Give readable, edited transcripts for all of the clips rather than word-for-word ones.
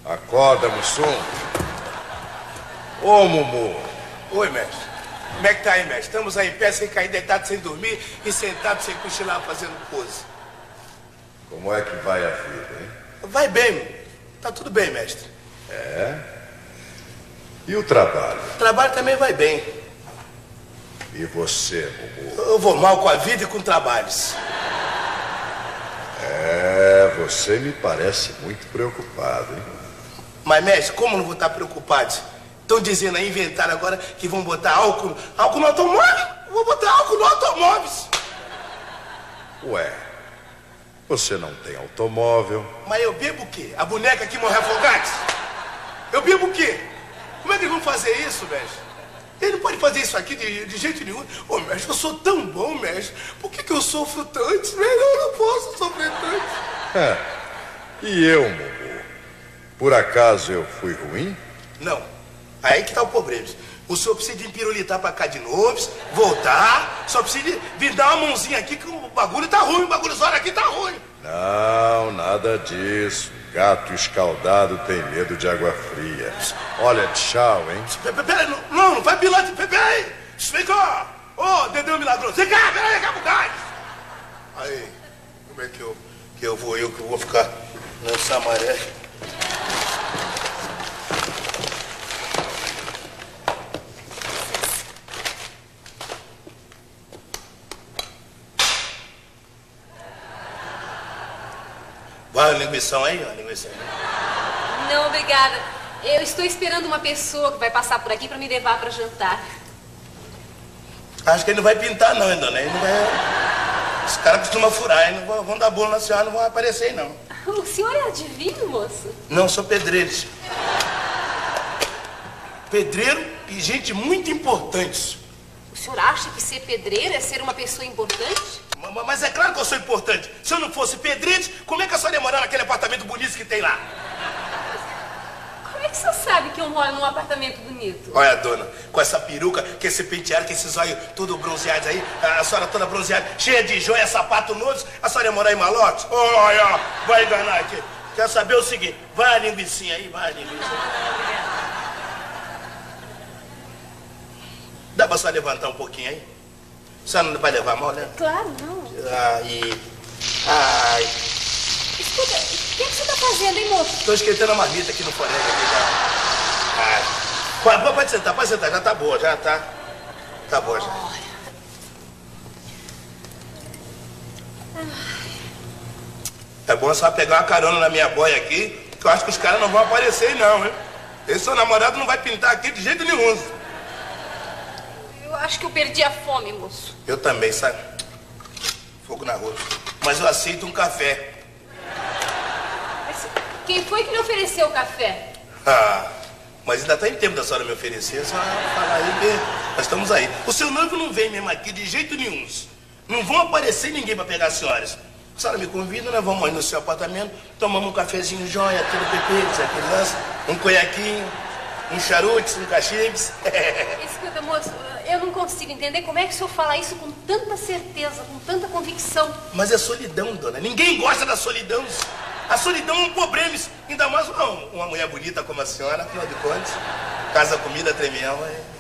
Acorda, Mussum. Ô, Mumu. Oi, mestre. Como é que tá aí, mestre? Estamos aí em pé, sem cair, deitado, sem dormir e sentado, sem cochilar, fazendo pose. Como é que vai a vida, hein? Vai bem. Tá tudo bem, mestre. É? E o trabalho? O trabalho também vai bem. E você, Mumu? Eu vou mal com a vida e com trabalhos. Você me parece muito preocupado, hein? Mas, mestre, como não vou estar preocupado? Estão dizendo aí, inventaram agora que vão botar álcool no automóvel? Vou botar álcool no automóveis. Ué, você não tem automóvel? Mas eu bebo o quê? A boneca que morre afogada? Eu bebo o quê? Como é que eles vão fazer isso, mestre? Ele não pode fazer isso aqui de jeito nenhum. Ô, mestre, eu sou tão bom, mestre. Por que eu sofro tanto? Mestre, eu não posso sofrer tanto. E eu, Mumu? Por acaso eu fui ruim? Não. Aí que tá o problema. O senhor precisa de empirulitar pra cá de novo, voltar. Só precisa de vir dar uma mãozinha aqui que o bagulho tá ruim. O bagulho zora aqui tá ruim. Não, nada disso. Gato escaldado tem medo de água fria. Olha, tchau, hein? Peraí, não vai pilote. Peraí. Vem cá. Ô, Dedéu milagroso. Vem cá, peraí, cabo gás. Aí, como é que eu vou ficar nessa maré? Vai a linguição aí, ó, linguição. Não, obrigada. Eu estou esperando uma pessoa que vai passar por aqui para me levar para jantar. Acho que ele não vai pintar não, hein, dona? Ele não vai... Os caras costumam furar, hein? Não vão dar bolo na senhora, não vão aparecer, não. O senhor é adivinho, moço? Não, sou pedreiro. Pedreiro e gente muito importante. O senhor acha que ser pedreiro é ser uma pessoa importante? Mas é claro que eu sou importante. Se eu não fosse pedreiro, como é que a senhora ia morar naquele apartamento bonito que tem lá? Como é que o senhor sabe que eu moro num apartamento bonito? Olha, dona, com essa peruca, com esse penteado, com esses olhos tudo bronzeados aí, a senhora toda bronzeada, cheia de joia, sapato novos, a senhora ia morar em malote? Olha, vai enganar aqui. Quer saber o seguinte, vai a linguicinha aí, vai a linguicinha. Dá pra só levantar um pouquinho aí? A senhora não vai levar mal, né? Claro, não. Ai. Escuta, o que você tá fazendo, hein, moço? Tô esquentando a marmita aqui no fornega. Pode sentar, já tá boa, já tá. Tá boa, já. É bom só pegar uma carona na minha boia aqui, que eu acho que os caras não vão aparecer, não, hein? Esse seu namorado não vai pintar aqui de jeito nenhum. Eu acho que eu perdi a fome, moço. Eu também, sabe? Fogo na rua. Mas eu aceito um café. Mas quem foi que lhe ofereceu o café? Mas ainda tá em tempo da senhora me oferecer. Só falar aí que nós estamos aí. O seu noivo não vem mesmo aqui de jeito nenhum. Não vão aparecer ninguém pra pegar as senhoras. A senhora me convida, nós vamos aí no seu apartamento, tomamos um cafezinho jóia, aquele pepete, aquele lance, um conhaquinho, um charuto, um cachimbes. Escuta, moço, eu não consigo entender como é que o senhor fala isso com tanta certeza, com tanta convicção. Mas é solidão, dona. Ninguém gosta da solidão. A solidão é um problema. Ainda mais uma mulher bonita como a senhora, afinal de contas. Casa, comida, tremião.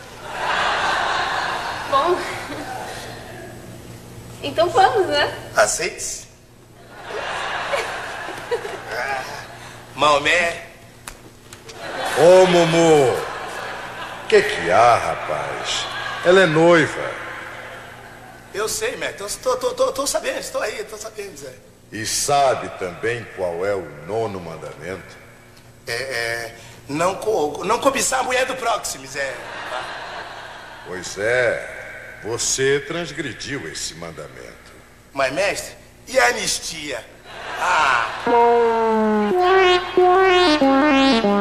Bom, então vamos, né? Aceite? Maomé. Ô, Mumu. Que há, rapaz? Ela é noiva. Eu sei, mestre. Tô sabendo, estou aí, tô sabendo, Zé. E sabe também qual é o 9º mandamento? Não cobiçar a mulher do próximo, Zé. Pois é, você transgrediu esse mandamento. Mas, mestre, e a anistia?